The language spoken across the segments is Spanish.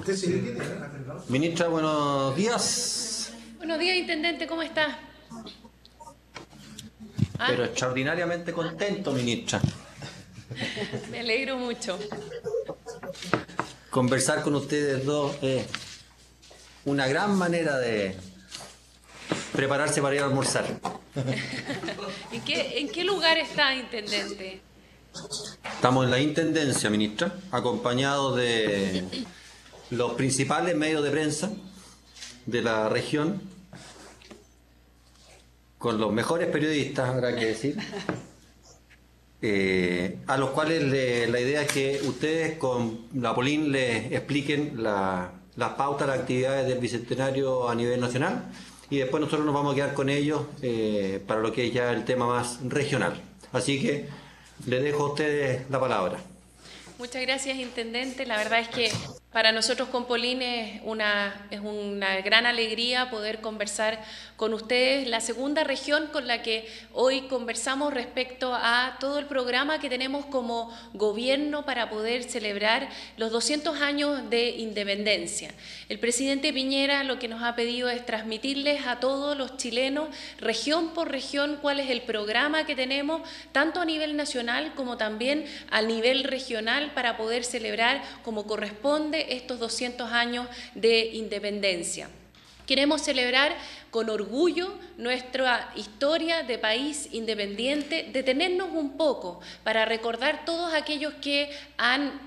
Ministra, buenos días. Buenos días, intendente, ¿cómo está? Pero extraordinariamente contento, ministra. Me alegro mucho. Conversar con ustedes dos es una gran manera de prepararse para ir a almorzar. ¿En qué lugar está, intendente? Estamos en la Intendencia, ministra, acompañados de los principales medios de prensa de la región, con los mejores periodistas, habrá que decir, a los cuales la idea es que ustedes con la Polín les expliquen las pautas, las actividades del Bicentenario a nivel nacional, y después nosotros nos vamos a quedar con ellos para lo que es ya el tema más regional. Así que les dejo a ustedes la palabra. Muchas gracias, intendente. La verdad es que para nosotros con Polín es una gran alegría poder conversar con ustedes. La segunda región con la que hoy conversamos respecto a todo el programa que tenemos como gobierno para poder celebrar los 200 años de independencia. El presidente Piñera lo que nos ha pedido es transmitirles a todos los chilenos, región por región, cuál es el programa que tenemos, tanto a nivel nacional como también a nivel regional, para poder celebrar como corresponde estos 200 años de independencia. Queremos celebrar con orgullo nuestra historia de país independiente, detenernos un poco para recordar todos aquellos que han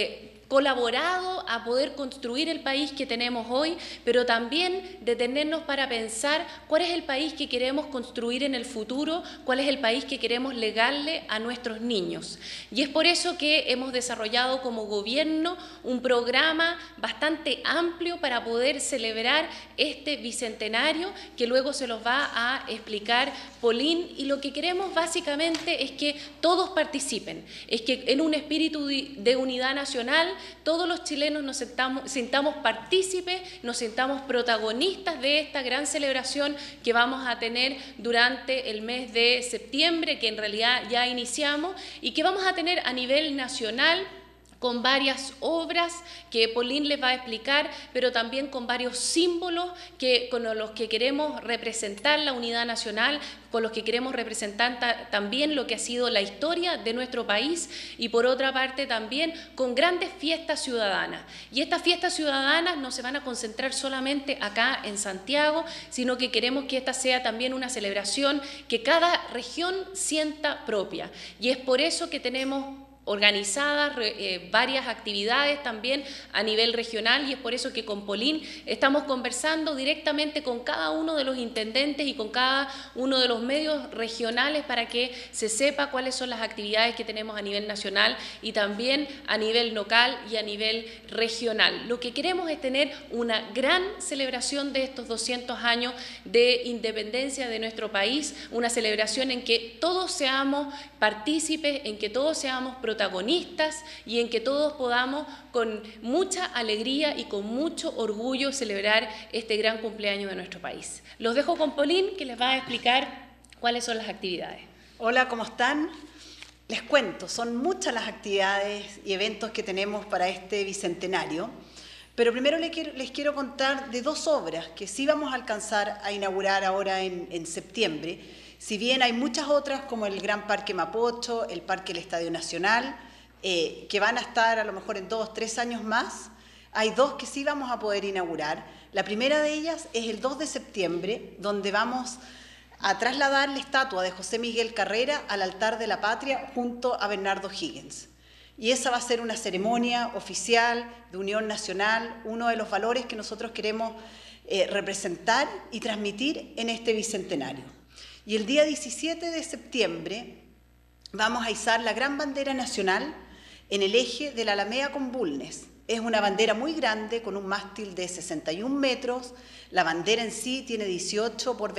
colaborado a poder construir el país que tenemos hoy, pero también detenernos para pensar cuál es el país que queremos construir en el futuro, cuál es el país que queremos legarle a nuestros niños. Y es por eso que hemos desarrollado como gobierno un programa bastante amplio para poder celebrar este bicentenario, que luego se los va a explicar Polín, y lo que queremos básicamente es que todos participen, es que en un espíritu de unidad nacional todos los chilenos nos sintamos partícipes, nos sintamos protagonistas de esta gran celebración que vamos a tener durante el mes de septiembre, que en realidad ya iniciamos, y que vamos a tener a nivel nacional, con varias obras que Polín les va a explicar, pero también con varios símbolos con los que queremos representar la unidad nacional, con los que queremos representar también lo que ha sido la historia de nuestro país, y por otra parte también con grandes fiestas ciudadanas. Y estas fiestas ciudadanas no se van a concentrar solamente acá en Santiago, sino que queremos que esta sea también una celebración que cada región sienta propia. Y es por eso que tenemos organizadas varias actividades también a nivel regional, y es por eso que con Polín estamos conversando directamente con cada uno de los intendentes y con cada uno de los medios regionales para que se sepa cuáles son las actividades que tenemos a nivel nacional y también a nivel local y a nivel regional. Lo que queremos es tener una gran celebración de estos 200 años de independencia de nuestro país, una celebración en que todos seamos partícipes, en que todos seamos protagonistas y en que todos podamos con mucha alegría y con mucho orgullo celebrar este gran cumpleaños de nuestro país. Los dejo con Polín, que les va a explicar cuáles son las actividades. Hola, ¿cómo están? Les cuento, son muchas las actividades y eventos que tenemos para este bicentenario, pero primero les quiero contar de dos obras que sí vamos a alcanzar a inaugurar ahora en septiembre. Si bien hay muchas otras, como el Gran Parque Mapocho, el Parque del Estadio Nacional, que van a estar a lo mejor en 2 o 3 años más, hay dos que sí vamos a poder inaugurar. La primera de ellas es el 2 de septiembre, donde vamos a trasladar la estatua de José Miguel Carrera al altar de la Patria junto a Bernardo Higgins. Y esa va a ser una ceremonia oficial de unión nacional, uno de los valores que nosotros queremos representar y transmitir en este bicentenario. Y el día 17 de septiembre vamos a izar la gran bandera nacional en el eje de la Alameda con Bulnes. Es una bandera muy grande con un mástil de 61 metros, la bandera en sí tiene 18 por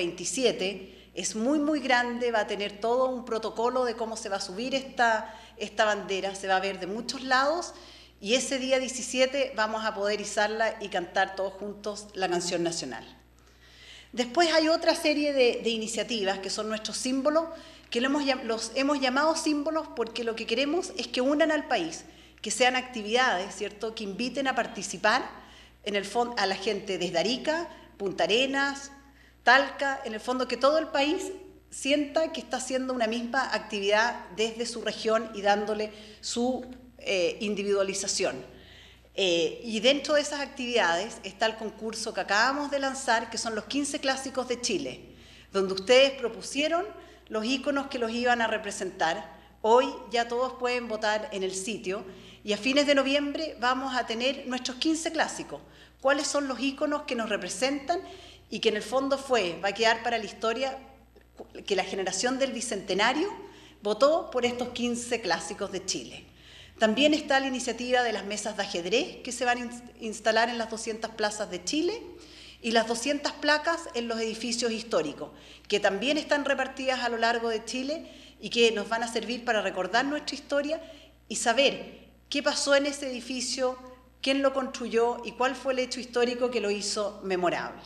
27, es muy grande, va a tener todo un protocolo de cómo se va a subir esta bandera, se va a ver de muchos lados, y ese día 17 vamos a poder izarla y cantar todos juntos la canción nacional. Después hay otra serie de iniciativas que son nuestros símbolos, que los hemos llamado símbolos porque lo que queremos es que unan al país, que sean actividades, ¿cierto?, que inviten a participar en el fondo, a la gente desde Arica, Punta Arenas, Talca, en el fondo que todo el país sienta que está haciendo una misma actividad desde su región y dándole su individualización. Y dentro de esas actividades está el concurso que acabamos de lanzar, que son los 15 clásicos de Chile, donde ustedes propusieron los íconos que los iban a representar. Hoy ya todos pueden votar en el sitio y a fines de noviembre vamos a tener nuestros 15 clásicos. ¿Cuáles son los íconos que nos representan y que en el fondo va a quedar para la historia que la generación del Bicentenario votó por estos 15 clásicos de Chile? También está la iniciativa de las mesas de ajedrez que se van a instalar en las 200 plazas de Chile y las 200 placas en los edificios históricos, que también están repartidas a lo largo de Chile y que nos van a servir para recordar nuestra historia y saber qué pasó en ese edificio, quién lo construyó y cuál fue el hecho histórico que lo hizo memorable.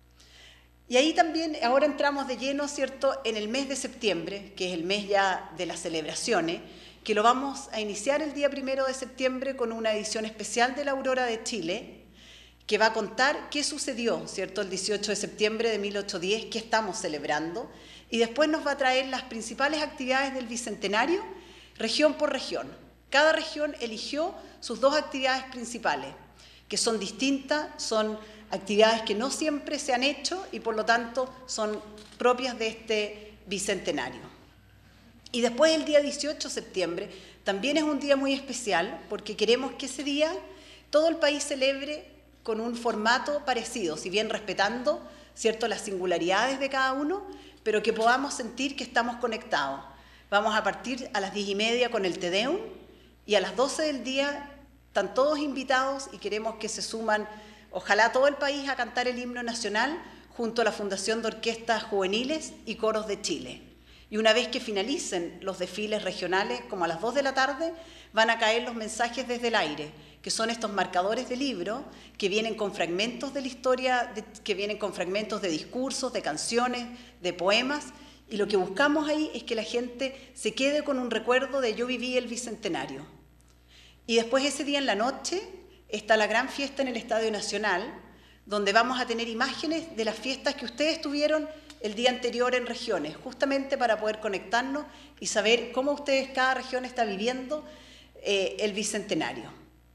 Y ahí también, ahora entramos de lleno, ¿cierto?, en el mes de septiembre, que es el mes ya de las celebraciones, que lo vamos a iniciar el día 1 de septiembre con una edición especial de la Aurora de Chile, que va a contar qué sucedió, ¿cierto?, el 18 de septiembre de 1810, qué estamos celebrando, y después nos va a traer las principales actividades del Bicentenario, región por región. Cada región eligió sus 2 actividades principales, que son distintas, son actividades que no siempre se han hecho y por lo tanto son propias de este Bicentenario. Y después el día 18 de septiembre también es un día muy especial porque queremos que ese día todo el país celebre con un formato parecido, si bien respetando, ¿cierto?, las singularidades de cada uno, pero que podamos sentir que estamos conectados. Vamos a partir a las 10:30 con el Te Deum y a las 12 del día están todos invitados y queremos que se suman, ojalá todo el país, a cantar el himno nacional junto a la Fundación de Orquestas Juveniles y Coros de Chile. Y una vez que finalicen los desfiles regionales, como a las 2 de la tarde, van a caer los mensajes desde el aire, que son estos marcadores de libro que vienen con fragmentos de la historia, que vienen con fragmentos de discursos, de canciones, de poemas, y lo que buscamos ahí es que la gente se quede con un recuerdo de yo viví el Bicentenario. Y después ese día en la noche está la gran fiesta en el Estadio Nacional, donde vamos a tener imágenes de las fiestas que ustedes tuvieron el día anterior en regiones, justamente para poder conectarnos y saber cómo cada región está viviendo el Bicentenario.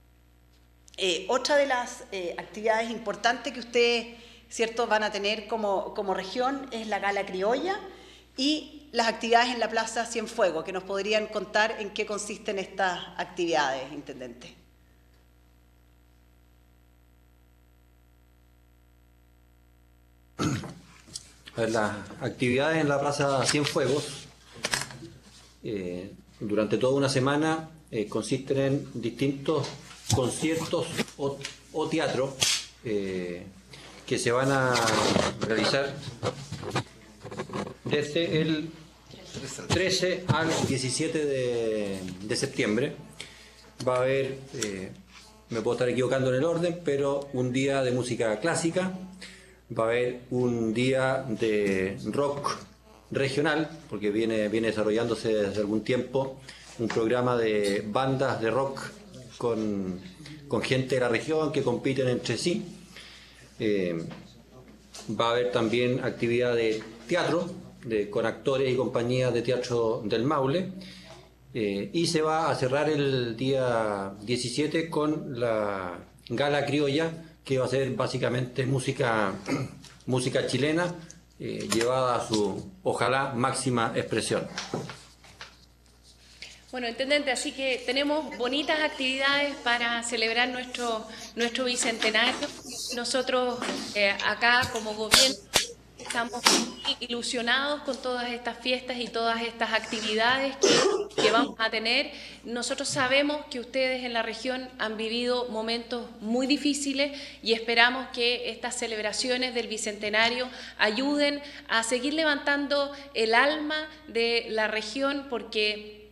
Otra de las actividades importantes que ustedes, ¿cierto?, van a tener como región es la Gala Criolla y las actividades en la Plaza Cienfuegos, que nos podrían contar en qué consisten estas actividades, Intendente. Las actividades en la Plaza Cienfuegos durante toda una semana consisten en distintos conciertos o teatros que se van a realizar desde el 13 al 17 de septiembre. Va a haber, me puedo estar equivocando en el orden, pero un día de música clásica, va a haber un día de rock regional, porque viene desarrollándose desde algún tiempo un programa de bandas de rock con gente de la región que compiten entre sí. Va a haber también actividad de teatro con actores y compañías de teatro del Maule, y se va a cerrar el día 17 con la Gala Criolla, que va a ser básicamente música chilena llevada a su, ojalá, máxima expresión. Bueno, Intendente, así que tenemos bonitas actividades para celebrar nuestro Bicentenario. Nosotros acá como gobierno estamos muy ilusionados con todas estas fiestas y todas estas actividades que vamos a tener. Nosotros sabemos que ustedes en la región han vivido momentos muy difíciles y esperamos que estas celebraciones del Bicentenario ayuden a seguir levantando el alma de la región, porque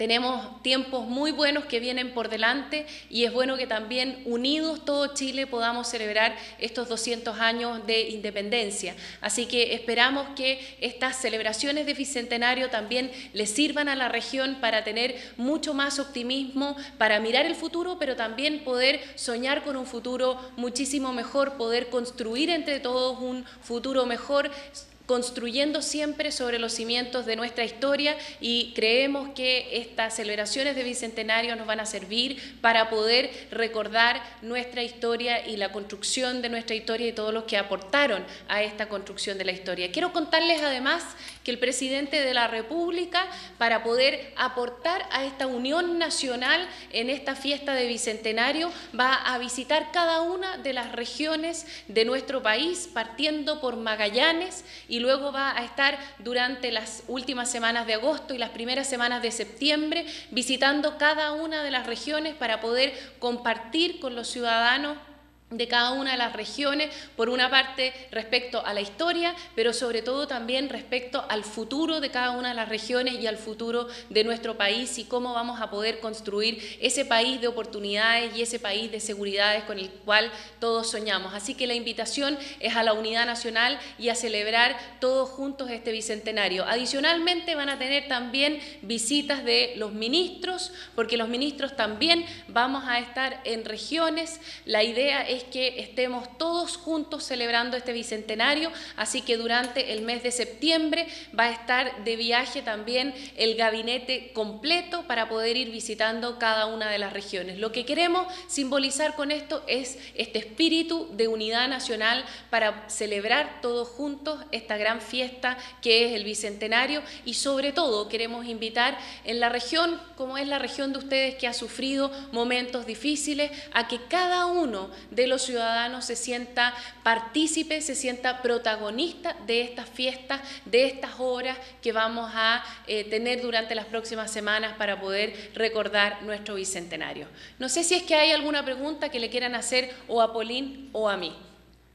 Tenemos tiempos muy buenos que vienen por delante y es bueno que también unidos todo Chile podamos celebrar estos 200 años de independencia. Así que esperamos que estas celebraciones de Bicentenario también les sirvan a la región para tener mucho más optimismo, para mirar el futuro, pero también poder soñar con un futuro muchísimo mejor, poder construir entre todos un futuro mejor, construyendo siempre sobre los cimientos de nuestra historia, y creemos que estas celebraciones de Bicentenario nos van a servir para poder recordar nuestra historia y la construcción de nuestra historia y todos los que aportaron a esta construcción de la historia. Quiero contarles además que el presidente de la República, para poder aportar a esta unión nacional en esta fiesta de Bicentenario, va a visitar cada una de las regiones de nuestro país, partiendo por Magallanes, y luego va a estar durante las últimas semanas de agosto y las primeras semanas de septiembre visitando cada una de las regiones para poder compartir con los ciudadanos de cada una de las regiones, por una parte respecto a la historia, pero sobre todo también respecto al futuro de cada una de las regiones y al futuro de nuestro país y cómo vamos a poder construir ese país de oportunidades y ese país de seguridades con el cual todos soñamos. Así que la invitación es a la unidad nacional y a celebrar todos juntos este Bicentenario. Adicionalmente van a tener también visitas de los ministros, porque los ministros también vamos a estar en regiones. La idea es que estemos todos juntos celebrando este Bicentenario, así que durante el mes de septiembre va a estar de viaje también el gabinete completo para poder ir visitando cada una de las regiones. Lo que queremos simbolizar con esto es este espíritu de unidad nacional para celebrar todos juntos esta gran fiesta que es el Bicentenario, y sobre todo queremos invitar en la región, como es la región de ustedes que ha sufrido momentos difíciles, a que cada uno de los ciudadanos se sienta partícipe, se sienta protagonista de estas fiestas, de estas obras que vamos a tener durante las próximas semanas para poder recordar nuestro Bicentenario. No sé si es que hay alguna pregunta que le quieran hacer o a Pauline o a mí.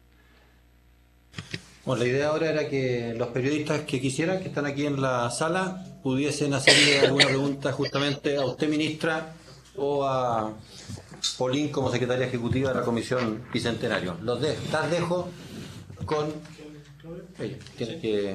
Bueno, la idea ahora era que los periodistas que quisieran, que están aquí en la sala, pudiesen hacerle alguna pregunta justamente a usted, ministra, o a Pauline como secretaria ejecutiva de la Comisión Bicentenario. Las dejo con ella. Tiene que...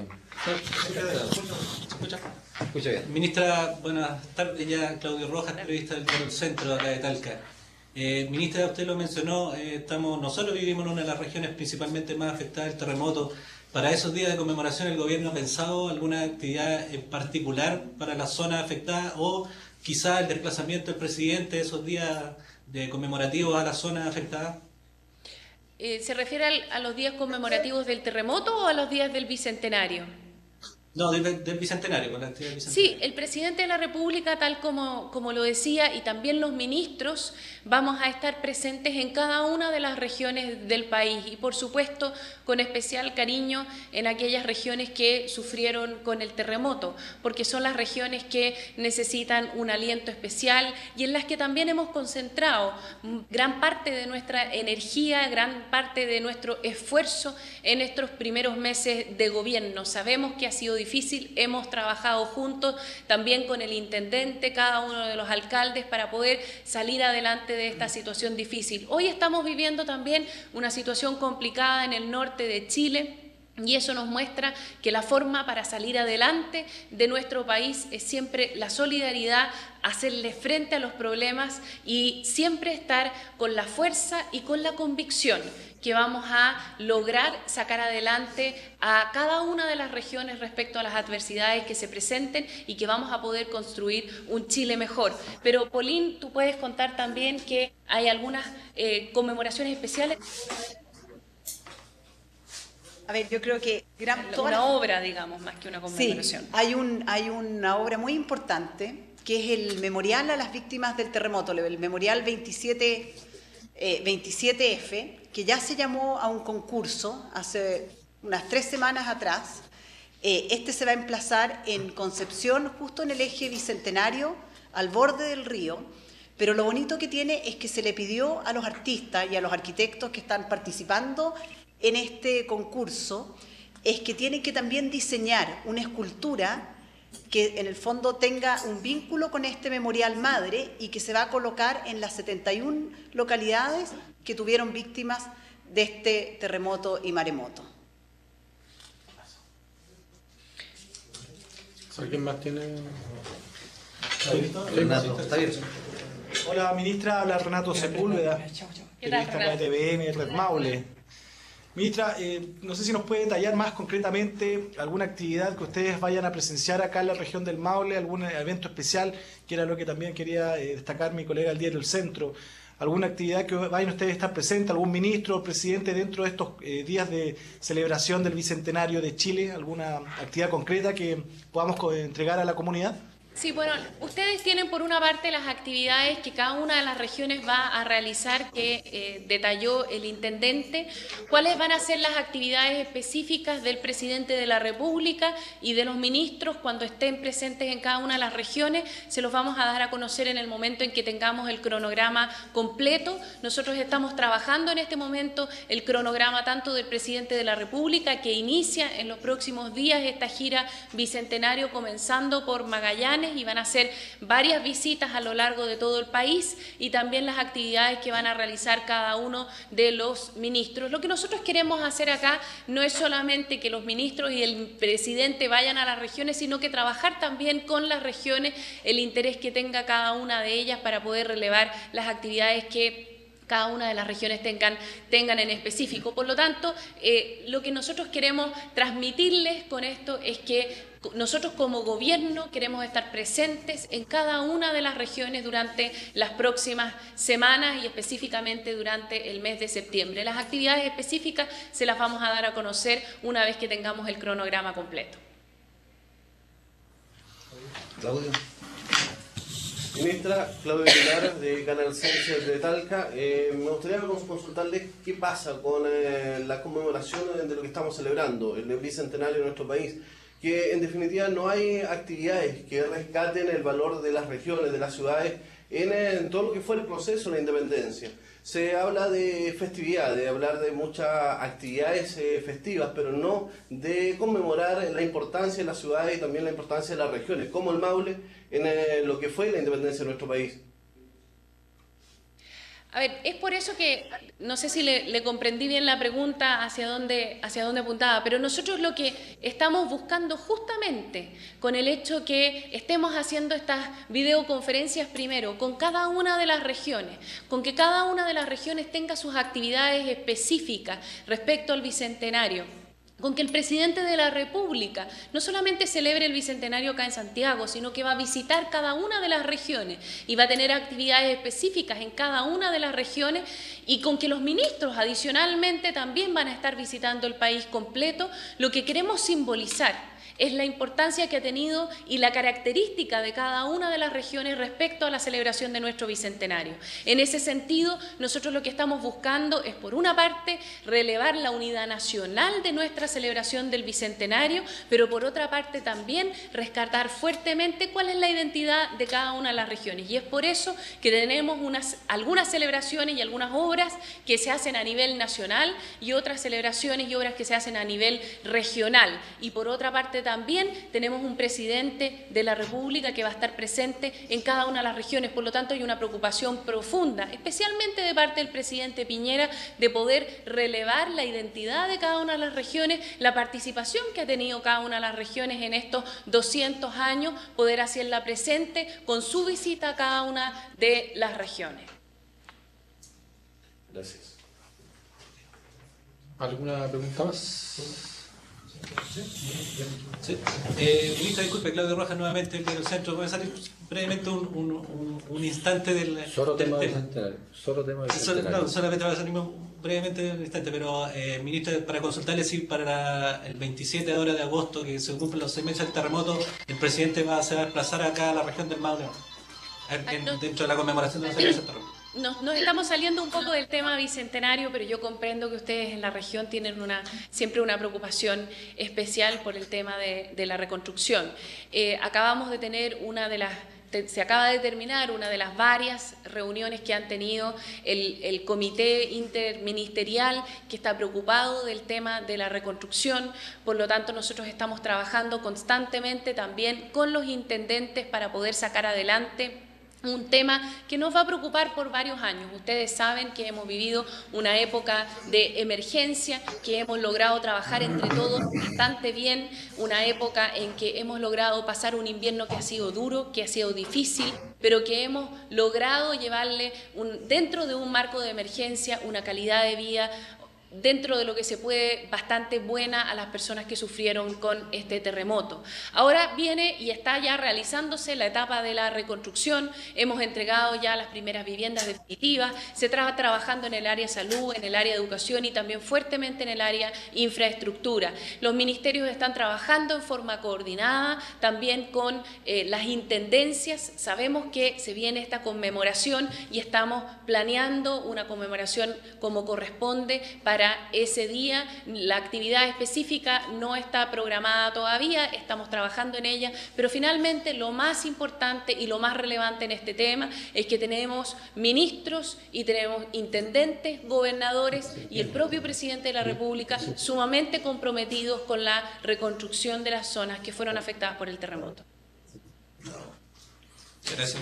Escucha bien. Ministra, buenas tardes. Ya Claudio Rojas, periodista del Diario El Centro de acá de Talca. Ministra, usted lo mencionó, nosotros vivimos en una de las regiones principalmente más afectadas del terremoto. Para esos días de conmemoración, ¿el gobierno ha pensado alguna actividad en particular para la zona afectada o quizá el desplazamiento del presidente esos días de conmemorativos a la zona afectada? ¿Se refiere a los días conmemorativos del terremoto o a los días del Bicentenario? No, del Bicentenario, con la actividad del Bicentenario. Sí, el presidente de la República, tal como lo decía, y también los ministros, vamos a estar presentes en cada una de las regiones del país y, por supuesto, con especial cariño en aquellas regiones que sufrieron con el terremoto, porque son las regiones que necesitan un aliento especial y en las que también hemos concentrado gran parte de nuestra energía, gran parte de nuestro esfuerzo en estos primeros meses de gobierno. Sabemos que ha sido difícil, hemos trabajado juntos también con el intendente, cada uno de los alcaldes, para poder salir adelante de esta situación difícil. Hoy estamos viviendo también una situación complicada en el norte de Chile, y eso nos muestra que la forma para salir adelante de nuestro país es siempre la solidaridad, hacerle frente a los problemas y siempre estar con la fuerza y con la convicción que vamos a lograr sacar adelante a cada una de las regiones respecto a las adversidades que se presenten y que vamos a poder construir un Chile mejor. Pero, Pauline, tú puedes contar también que hay algunas conmemoraciones especiales. A ver, yo creo que una obra, digamos, más que una conmemoración. Sí, hay una obra muy importante que es el memorial a las víctimas del terremoto, el memorial 27F, que ya se llamó a un concurso hace unas 3 semanas atrás. Este se va a emplazar en Concepción, justo en el eje bicentenario, al borde del río. Pero lo bonito que tiene es que se le pidió a los artistas y a los arquitectos que están participando en este concurso, es que tienen que también diseñar una escultura que en el fondo tenga un vínculo con este memorial madre y que se va a colocar en las 71 localidades que tuvieron víctimas de este terremoto y maremoto. ¿Alguien más tiene? Renato, está bien. Hola, ministra, habla Renato Sepúlveda, ¿Qué tal, periodista acá de TVN, Red Maule. Ministra, no sé si nos puede detallar más concretamente alguna actividad que ustedes vayan a presenciar acá en la región del Maule, algún evento especial, que era lo que también quería destacar mi colega del diario El Centro. ¿Alguna actividad que vayan ustedes a estar presentes, algún ministro o presidente dentro de estos días de celebración del Bicentenario de Chile? ¿Alguna actividad concreta que podamos entregar a la comunidad? Sí, bueno, ustedes tienen por una parte las actividades que cada una de las regiones va a realizar, que detalló el intendente, cuáles van a ser las actividades específicas del presidente de la República y de los ministros cuando estén presentes en cada una de las regiones. Se los vamos a dar a conocer en el momento en que tengamos el cronograma completo. Nosotros estamos trabajando en este momento el cronograma tanto del presidente de la República, que inicia en los próximos días esta gira bicentenario comenzando por Magallanes, y van a hacer varias visitas a lo largo de todo el país, y también las actividades que van a realizar cada uno de los ministros. Lo que nosotros queremos hacer acá no es solamente que los ministros y el presidente vayan a las regiones, sino que trabajar también con las regiones el interés que tenga cada una de ellas para poder relevar las actividades que cada una de las regiones tengan en específico. Por lo tanto, lo que nosotros queremos transmitirles con esto es que nosotros como gobierno queremos estar presentes en cada una de las regiones durante las próximas semanas y específicamente durante el mes de septiembre. Las actividades específicas se las vamos a dar a conocer una vez que tengamos el cronograma completo. Claudio. Ministra, Claudio Pilar, de Canal Ciencia de Talca. Me gustaría consultarle qué pasa con la conmemoración de lo que estamos celebrando, el bicentenario de nuestro país, que en definitiva no hay actividades que rescaten el valor de las regiones, de las ciudades, en todo lo que fue el proceso de la independencia. Se habla de festividad, de hablar de muchas actividades festivas, pero no de conmemorar la importancia de las ciudades y también la importancia de las regiones, como el Maule, en lo que fue la independencia de nuestro país. A ver, es por eso que, no sé si le comprendí bien la pregunta hacia dónde apuntaba, pero nosotros lo que estamos buscando justamente con el hecho que estemos haciendo estas videoconferencias primero con cada una de las regiones, con que cada una de las regiones tenga sus actividades específicas respecto al Bicentenario, con que el presidente de la República no solamente celebre el Bicentenario acá en Santiago, sino que va a visitar cada una de las regiones y va a tener actividades específicas en cada una de las regiones, y con que los ministros adicionalmente también van a estar visitando el país completo. Lo que queremos simbolizar es la importancia que ha tenido y la característica de cada una de las regiones respecto a la celebración de nuestro Bicentenario. En ese sentido, nosotros lo que estamos buscando es, por una parte, relevar la unidad nacional de nuestra celebración del Bicentenario, pero por otra parte también rescatar fuertemente cuál es la identidad de cada una de las regiones. Y es por eso que tenemos algunas celebraciones y algunas obras que se hacen a nivel nacional y otras celebraciones y obras que se hacen a nivel regional. Y por otra parte también tenemos un presidente de la República que va a estar presente en cada una de las regiones. Por lo tanto, hay una preocupación profunda, especialmente de parte del presidente Piñera, de poder relevar la identidad de cada una de las regiones, la participación que ha tenido cada una de las regiones en estos 200 años, poder hacerla presente con su visita a cada una de las regiones. Gracias. ¿Alguna pregunta más? Sí. Ministra, disculpe, Claudio Rojas nuevamente del Centro. ¿Puede salir brevemente un instante del... Solo tema bicentenario. No, solamente va a salir brevemente un instante, pero ministra, para consultarle si para el 27 ahora de agosto, que se cumplen los 6 meses del terremoto, el presidente se va a desplazar acá a la región del Maule, dentro de la conmemoración de los 6 meses del terremoto. Nos estamos saliendo un poco del tema bicentenario, pero yo comprendo que ustedes en la región tienen siempre una preocupación especial por el tema de la reconstrucción. Acabamos de tener una de las se acaba de terminar una de las varias reuniones que han tenido el comité interministerial que está preocupado del tema de la reconstrucción. Por lo tanto, nosotros estamos trabajando constantemente también con los intendentes para poder sacar adelante un tema que nos va a preocupar por varios años. Ustedes saben que hemos vivido una época de emergencia, que hemos logrado trabajar entre todos bastante bien, una época en que hemos logrado pasar un invierno que ha sido duro, que ha sido difícil, pero que hemos logrado llevarle dentro de un marco de emergencia una calidad de vida dentro de lo que se puede, bastante buena a las personas que sufrieron con este terremoto. Ahora viene y está ya realizándose la etapa de la reconstrucción, hemos entregado ya las primeras viviendas definitivas, se está trabajando en el área salud, en el área de educación y también fuertemente en el área infraestructura. Los ministerios están trabajando en forma coordinada, también con las intendencias. Sabemos que se viene esta conmemoración y estamos planeando una conmemoración como corresponde para ese día. La actividad específica no está programada todavía, estamos trabajando en ella, pero finalmente lo más importante y lo más relevante en este tema es que tenemos ministros y tenemos intendentes, gobernadores y el propio presidente de la República sumamente comprometidos con la reconstrucción de las zonas que fueron afectadas por el terremoto. Gracias.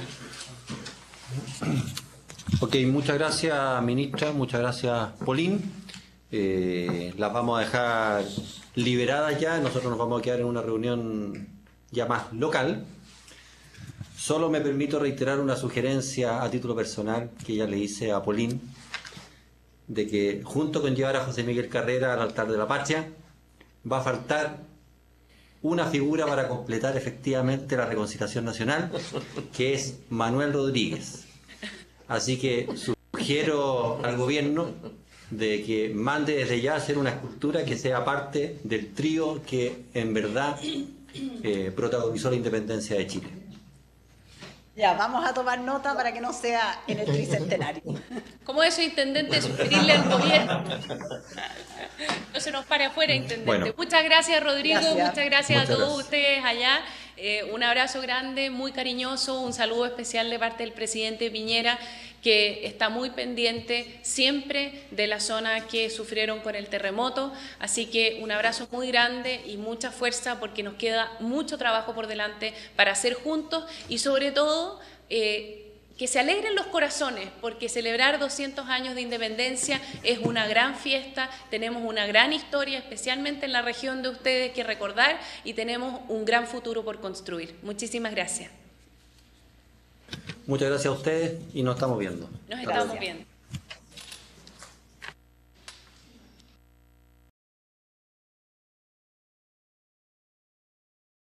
Ok, muchas gracias, ministra, muchas gracias, Polín. Las vamos a dejar liberadas ya, nosotros nos vamos a quedar en una reunión ya más local. Solo me permito reiterar una sugerencia a título personal que ya le hice a Polín, de que junto con llevar a José Miguel Carrera al altar de la patria, va a faltar una figura para completar efectivamente la reconciliación nacional, que es Manuel Rodríguez. Así que sugiero al gobierno de que mande desde ya a hacer una escultura que sea parte del trío que en verdad protagonizó la independencia de Chile. Ya, vamos a tomar nota para que no sea en el tricentenario. Como eso, intendente, sugerirle al gobierno. No se nos pare afuera, intendente. Bueno. Muchas gracias, Rodrigo. Gracias. Muchas gracias a todos Gracias. ustedes allá. Un abrazo grande, muy cariñoso. Un saludo especial de parte del presidente Piñera, que está muy pendiente siempre de la zona que sufrieron con el terremoto. Así que un abrazo muy grande y mucha fuerza, porque nos queda mucho trabajo por delante para hacer juntos y sobre todo que se alegren los corazones, porque celebrar 200 años de independencia es una gran fiesta, tenemos una gran historia, especialmente en la región de ustedes, que recordar, y tenemos un gran futuro por construir. Muchísimas gracias. Muchas gracias a ustedes y nos estamos viendo. Nos estamos viendo.